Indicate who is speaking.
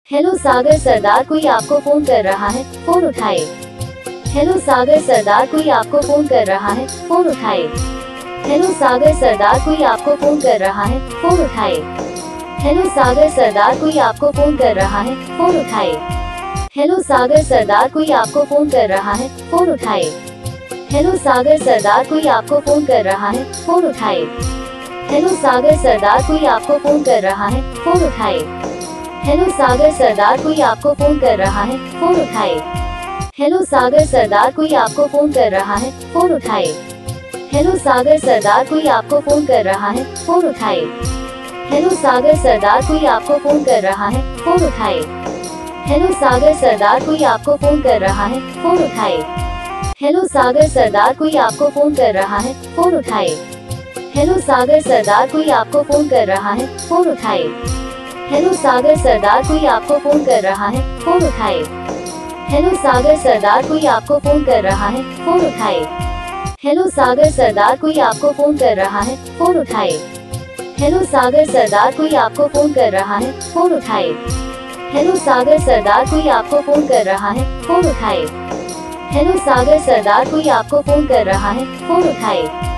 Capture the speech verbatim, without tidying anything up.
Speaker 1: Hello सागर सरदार, कोई आपको phone कर रहा है, फोन उठाए। हेलो सागर सरदार, कोई आपको फोन कर रहा है, फोन उठाए। हेलो सागर सरदार, कोई आपको फोन कर रहा है, फोन उठाए। हेलो सागर सरदार, कोई आपको फोन कर रहा है, फोन उठाए। हेलो सागर सरदार, कोई आपको फोन कर रहा है, फोन उठाए। हेलो सागर सरदार, कोई आपको फोन कर रहा है, फोन उठाए। हेलो सागर सरदार, कोई आपको फोन कर रहा है, फोन उठाए। हेलो सागर सरदार, कोई आपको फोन कर रहा है, फोन उठाए। हेलो सागर सरदार, कोई आपको फोन कर रहा है, फोन उठाए। हेलो सागर सरदार, कोई आपको फोन कर रहा है, फोन उठाए। हेलो सागर सरदार, कोई आपको फोन कर रहा है, फोन उठाए। हेलो सागर सरदार, कोई आपको फोन कर रहा है, फोन उठाए। हेलो सागर सरदार, कोई आपको फोन कर रहा है, फोन उठाए। हेलो सागर सरदार, कोई आपको फोन कर रहा है, फोन उठाए। हेलो सागर सरदार, कोई आपको फोन कर रहा है, फोन उठाए। हेलो सागर सरदार, कोई आपको फोन कर रहा है, फोन उठाए। हेलो सागर सरदार, कोई आपको फोन कर रहा है, फोन उठाए। हेलो सागर सरदार, कोई आपको फोन कर रहा है, फोन उठाए। हेलो सागर सरदार, कोई आपको फोन कर रहा है, फोन उठाए। हेलो सागर सरदार, कोई आपको फोन कर रहा है, फोन उठाए।